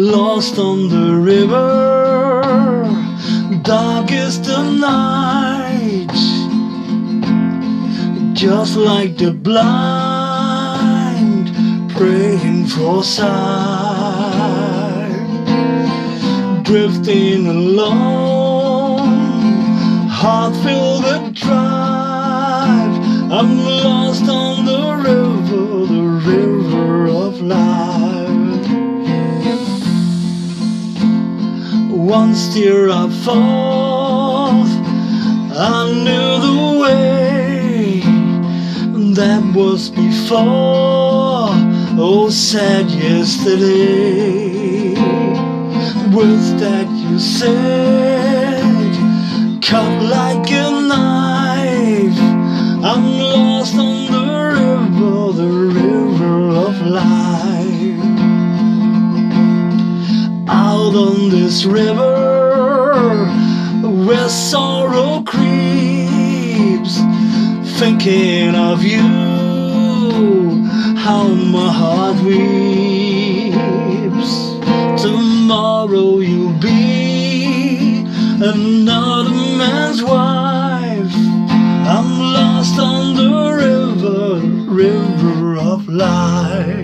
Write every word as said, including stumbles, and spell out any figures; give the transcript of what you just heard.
lost on the river, dark is the night, just like the blind praying for sight, drifting along, heart filled with drive. I'm lost on the river, the river of life. One steer I forth, I knew the way. That was before, oh sad yesterday. Words that you said, cut like a knife. I'm lost on the river, the river of life. Out on this river, where sorrow creeps, thinking of you, how my heart weeps. Tomorrow you'll be another man's wife. I'm lost on the river, river of life.